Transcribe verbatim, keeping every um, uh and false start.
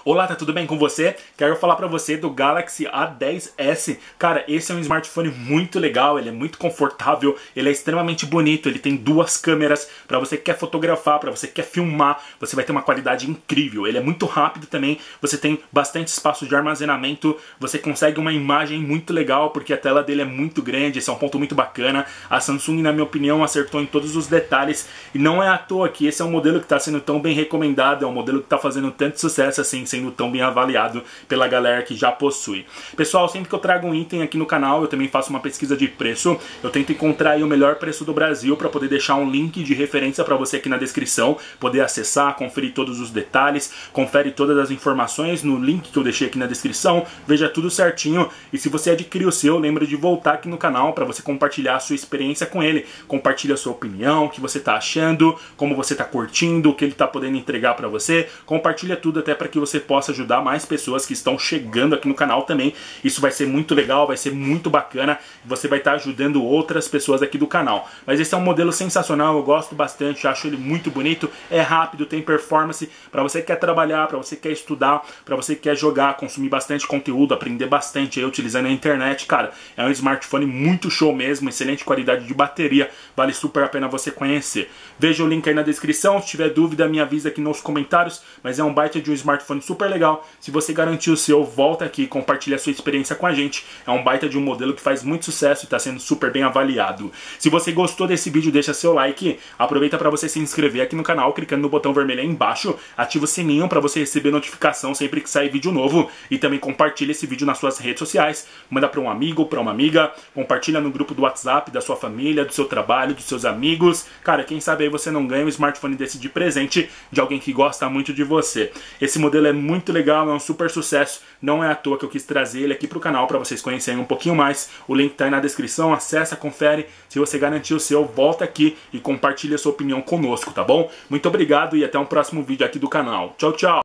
Olá, tá tudo bem com você? Quero falar pra você do Galaxy A dez S. Cara, esse é um smartphone muito legal, ele é muito confortável, ele é extremamente bonito, ele tem duas câmeras pra você que quer fotografar, pra você que quer filmar, você vai ter uma qualidade incrível. Ele é muito rápido também, você tem bastante espaço de armazenamento, você consegue uma imagem muito legal porque a tela dele é muito grande, esse é um ponto muito bacana. A Samsung, na minha opinião, acertou em todos os detalhes e não é à toa que esse é um modelo que está sendo tão bem recomendado, é um modelo que está fazendo tanto sucesso assim, sendo tão bem avaliado pela galera que já possui. Pessoal, sempre que eu trago um item aqui no canal, eu também faço uma pesquisa de preço, eu tento encontrar aí o melhor preço do Brasil para poder deixar um link de referência para você aqui na descrição, poder acessar, conferir todos os detalhes, confere todas as informações no link que eu deixei aqui na descrição, veja tudo certinho e se você adquirir o seu, lembra de voltar aqui no canal para você compartilhar a sua experiência com ele, compartilha a sua opinião, o que você está achando, como você está curtindo, o que ele está podendo entregar para você, compartilha tudo até para que você possa ajudar mais pessoas que estão chegando aqui no canal também. Isso vai ser muito legal, vai ser muito bacana, você vai estar ajudando outras pessoas aqui do canal. Mas esse é um modelo sensacional, eu gosto bastante, acho ele muito bonito, é rápido, tem performance, para você que quer trabalhar, para você que quer estudar, para você que quer jogar, consumir bastante conteúdo, aprender bastante aí utilizando a internet, cara, é um smartphone muito show mesmo, excelente qualidade de bateria, vale super a pena você conhecer. Veja o link aí na descrição, se tiver dúvida me avisa aqui nos comentários, mas é um baita de um smartphone super legal. Se você garantir o seu, volta aqui e compartilha a sua experiência com a gente. É um baita de um modelo que faz muito sucesso e está sendo super bem avaliado. Se você gostou desse vídeo, deixa seu like, aproveita para você se inscrever aqui no canal, clicando no botão vermelho aí embaixo, ativa o sininho para você receber notificação sempre que sair vídeo novo e também compartilha esse vídeo nas suas redes sociais, manda para um amigo, para uma amiga, compartilha no grupo do WhatsApp da sua família, do seu trabalho, dos seus amigos. Cara, quem sabe aí você não ganha um smartphone desse de presente de alguém que gosta muito de você. Esse modelo é muito legal, é um super sucesso, não é à toa que eu quis trazer ele aqui pro canal para vocês conhecerem um pouquinho mais. O link tá aí na descrição, acessa, confere. Se você garantir o seu, volta aqui e compartilha a sua opinião conosco, tá bom? Muito obrigado e até um próximo vídeo aqui do canal. Tchau, tchau!